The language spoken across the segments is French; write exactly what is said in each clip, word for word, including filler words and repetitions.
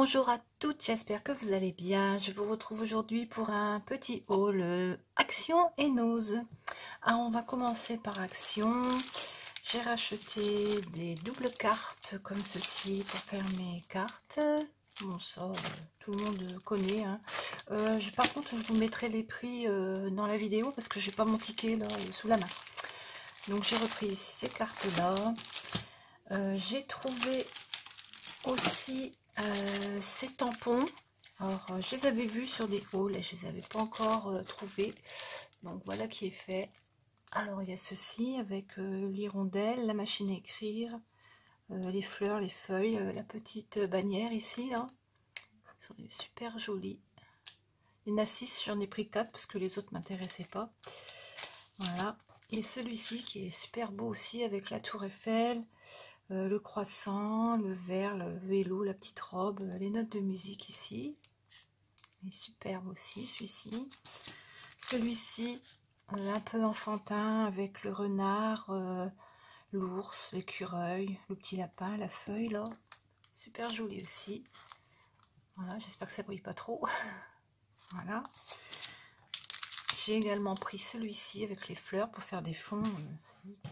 Bonjour à toutes, j'espère que vous allez bien. Je vous retrouve aujourd'hui pour un petit haul euh, Action et Nose. Ah, on va commencer par Action. J'ai racheté des doubles cartes comme ceci pour faire mes cartes. Bon, ça, euh, tout le monde connaît. Hein. Euh, je, par contre, je vous mettrai les prix euh, dans la vidéo parce que j'ai pas mon ticket là sous la main. Donc j'ai repris ces cartes-là. Euh, j'ai trouvé aussi euh, ces tampons. Alors euh, je les avais vus sur des hauls et je les avais pas encore euh, trouvés. Donc voilà qui est fait. Alors il y a ceci avec euh, l'hirondelle, la machine à écrire, euh, les fleurs, les feuilles, euh, la petite bannière ici là. Ils sont super jolis. Il y en a six, j'en ai pris quatre parce que les autres m'intéressaient pas. Voilà. Et celui-ci qui est super beau aussi avec la tour Eiffel. Euh, le croissant, le verre, le vélo, la petite robe, euh, les notes de musique ici. Il est superbe aussi celui-ci. Celui-ci, euh, un peu enfantin avec le renard, euh, l'ours, l'écureuil, le petit lapin, la feuille là. Super joli aussi. Voilà, j'espère que ça brille pas trop. Voilà. J'ai également pris celui-ci avec les fleurs pour faire des fonds. C'est nickel.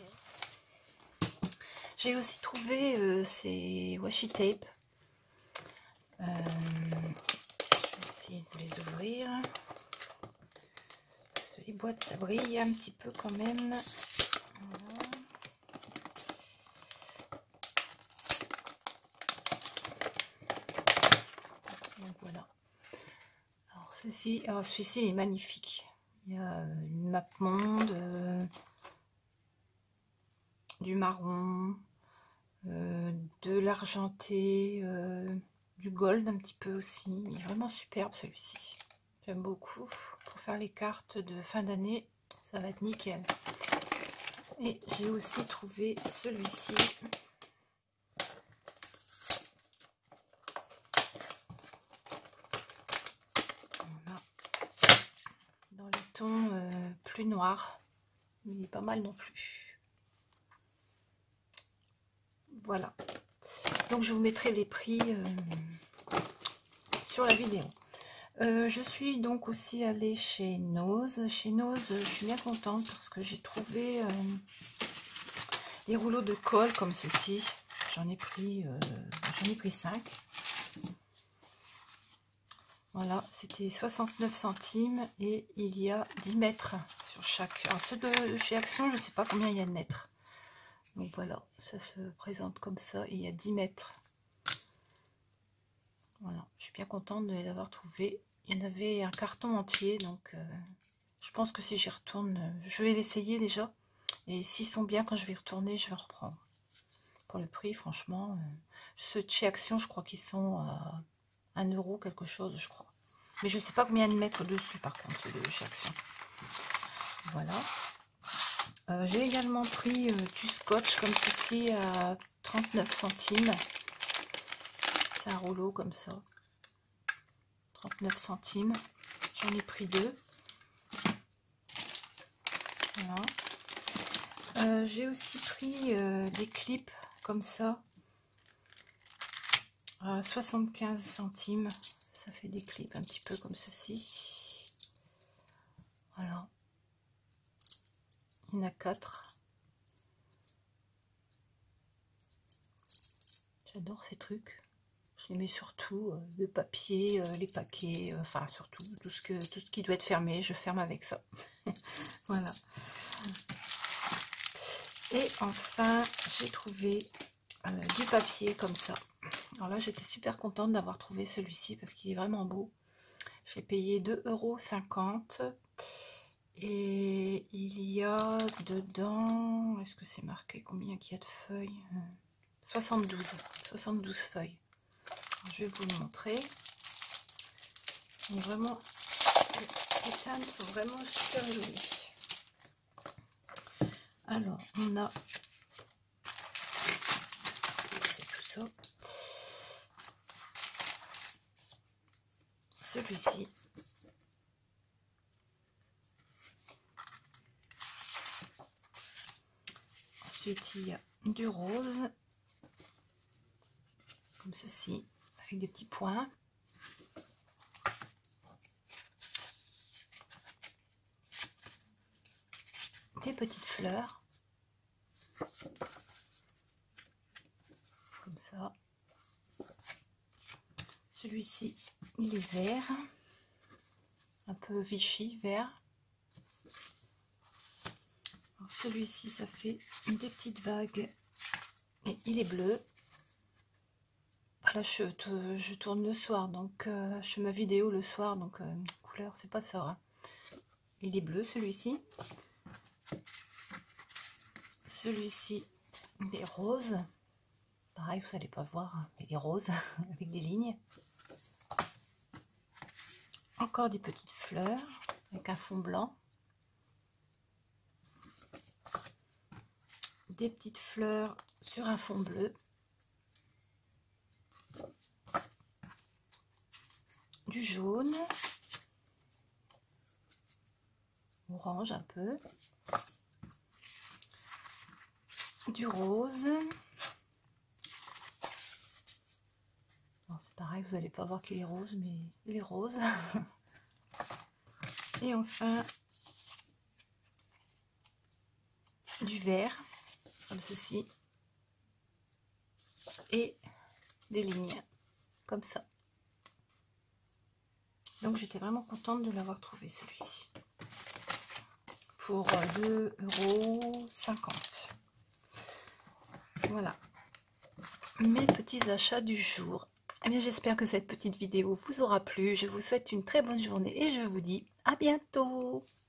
J'ai aussi trouvé euh, ces washi tape. Euh, je vais essayer de les ouvrir. Les boîtes, ça brille un petit peu quand même. Voilà. Donc voilà. Alors ceci, alors celui-ci il est magnifique. Il y a une map monde, euh, du marron, euh, de l'argenté, euh, du gold un petit peu aussi. Il est vraiment superbe celui-ci. J'aime beaucoup. Pour faire les cartes de fin d'année, ça va être nickel. Et j'ai aussi trouvé celui-ci. Voilà. Dans les tons euh, plus noirs. Mais il est pas mal non plus. Voilà. Donc je vous mettrai les prix euh, sur la vidéo. Euh, je suis donc aussi allée chez Nose. Chez Nose, je suis bien contente parce que j'ai trouvé euh, des rouleaux de colle comme ceci. J'en ai pris, euh, j'en ai pris cinq. Voilà, c'était soixante-neuf centimes et il y a dix mètres sur chaque. Alors ceux de chez Action, je ne sais pas combien il y a de mètres. Donc voilà, ça se présente comme ça et il y a dix mètres. Voilà, je suis bien contente de les avoir trouvés. Il y en avait un carton entier, donc euh, je pense que si j'y retourne, je vais l'essayer déjà. Et s'ils sont bien, quand je vais y retourner, je vais reprendre. Pour le prix, franchement, euh, ceux de chez Action, je crois qu'ils sont à un euro quelque chose, je crois. Mais je ne sais pas combien de mettre dessus, par contre, ceux de chez Action. Voilà. Euh, J'ai également pris euh, du scotch comme ceci à trente-neuf centimes. C'est un rouleau comme ça. trente-neuf centimes. J'en ai pris deux. Voilà. Euh, J'ai aussi pris euh, des clips comme ça à soixante-quinze centimes. Ça fait des clips un petit peu comme ceci. Voilà. Il y en a quatre. J'adore ces trucs. Je les mets surtout euh, le papier, euh, les paquets, euh, enfin surtout tout ce, que, tout ce qui doit être fermé, je ferme avec ça. Voilà. Et enfin, j'ai trouvé euh, du papier comme ça. Alors là, j'étais super contente d'avoir trouvé celui-ci parce qu'il est vraiment beau. J'ai payé deux euros cinquante. Et il y a dedans, est-ce que c'est marqué combien qu'il y a de feuilles? soixante-douze. soixante-douze feuilles. Je vais vous le montrer. Mais vraiment, les teintes sont vraiment super jolies. Alors, on a, c'est tout ça. Celui-ci. Ensuite, il y a du rose, comme ceci. avec des petits points. Des petites fleurs. Comme ça. Celui-ci, il est vert. Un peu Vichy, vert. Celui-ci, ça fait des petites vagues. Et il est bleu. Là, je, je tourne le soir, donc euh, je fais ma vidéo le soir, donc euh, couleur, c'est pas ça. Hein. Il est bleu, celui-ci. Celui-ci, il est rose. Pareil, vous n'allez pas voir, hein, mais il est rose, avec des lignes. Encore des petites fleurs, avec un fond blanc. Des petites fleurs sur un fond bleu. Du jaune. Orange un peu. Du rose. C'est pareil, vous n'allez pas voir qu'il est rose, mais il est rose. Et enfin, du vert, comme ceci. Et des lignes, comme ça. Donc j'étais vraiment contente de l'avoir trouvé, celui-ci. Pour deux euros cinquante. Voilà. Mes petits achats du jour. Eh bien, j'espère que cette petite vidéo vous aura plu. Je vous souhaite une très bonne journée et je vous dis à bientôt.